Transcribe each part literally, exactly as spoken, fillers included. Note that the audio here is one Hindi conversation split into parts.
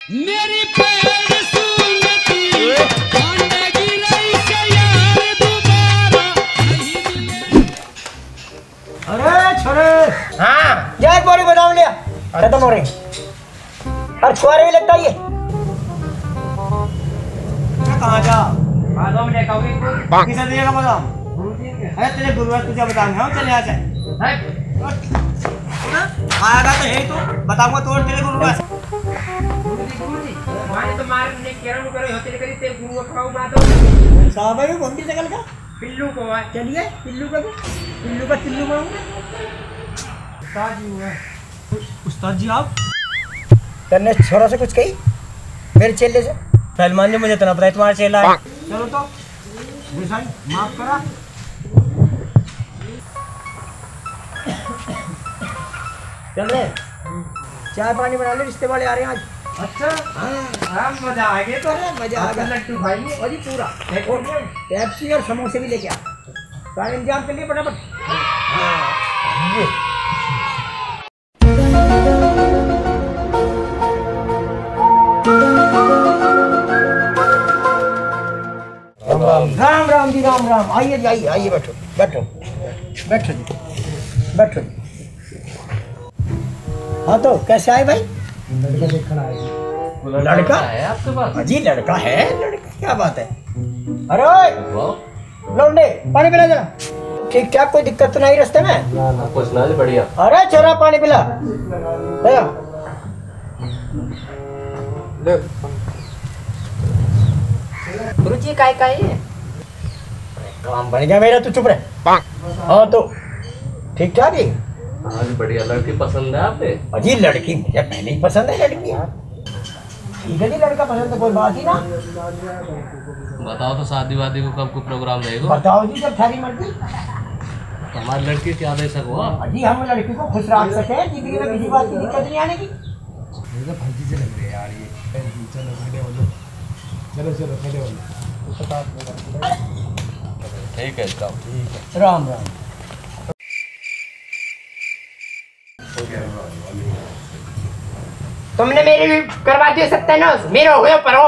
मेरी पैर सुनती भांडेगी रही से यार दोबारा नहीं मिले। अरे छोरे हाँ जा एक बोरी बादाम लिया खत्म हो रही और छुआरे भी लगता ये कहाँ जा बादाम लेकर आओगे किसे दिएगा बादाम अरे तेरे गुरु है तुझे बताऊंगा हम चले आ जाए आएगा तो है तो बताऊंगा तो तेरे गुरु है माने तो मार ने केरम करे होते करी तेरे गुरु को खाऊ बादो साहब है कौन सी जगह का पिल्लू को है चलिए पिल्लू का पिल्लू का पिल्लू मांगूंगा उस्ताद जी हुआ उस्ताद जी आप तेने छोरा से कुछ कही मेरे चेले से पहलवान ने मुझे इतना बताया तुम्हारा चेला है चलो तो भाई माफ करा चल रहे चाय पानी बना ले रिश्ते वाले आ रहे हैं आज अच्छा हाँ मजा आ गया तो मजा आ गया लट्टू भाई ने और जी पूरा पेप्सी और समोसे भी लेके आ सारे इंतजाम कर लिए फटाफट राम राम जी राम राम आइए जी आइए आइए बैठो बैठो बैठो जी बैठो जी हाँ तो कैसे आए भाई लड़का देखना है लड़का है आपके पास जी लड़का है लड़का क्या बात है अरे लौंडे पानी पिला जरा ठीक ठाक कोई दिक्कत तो नहीं रास्ते में ना ना कुछ ना जी बढ़िया अरे छोरा पानी पिला ले ले गुरुजी काय काय है काम बन गया मेरा तू चुप रहे हाँ तो ठीक ठाक ही हाँ जी बढ़िया लड़की पसंद है आपने अजी लड़की मुझे पहले ही पसंद है लड़की ठीक है जी लड़का पसंद है कोई बात ही ना बताओ तो शादी वादी को कब को प्रोग्राम रहेगा बताओ जी जब थारी मर्जी तो हमारी लड़की क्या दे सको आप अजी हम लड़की को खुश रख सके जिंदगी में किसी बात की दिक्कत नहीं आने की फर्जी से लग रहे यार ये चलो खड़े हो लो चलो चलो खड़े हो लो ठीक है इसका ठीक है राम राम तुमने मेरी भी करवा दिया सत्यानाश मेरे हो गए पर हो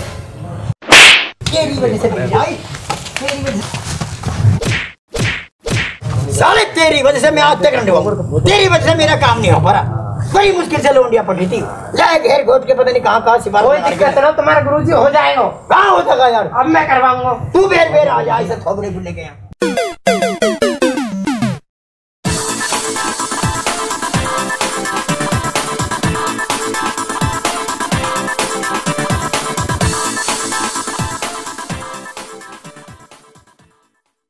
तेरी वजह से मेरी आई तेरी वजह साले तेरी वजह से मैं आज तक रंडवा तेरी वजह से मेरा काम नहीं हो पा रहा बड़ी मुश्किल से लौंडिया पटी थी जाए घेर घोट के पता नहीं कहाँ कहाँ सिफारिश कोई दिक्कत ना तुम्हारा गुरुजी हो जाएगा कहाँ हो सका यार अब मैं करवाऊंगा तू बेर बेर आ जा ऐसे थोबड़े बुले के यहाँ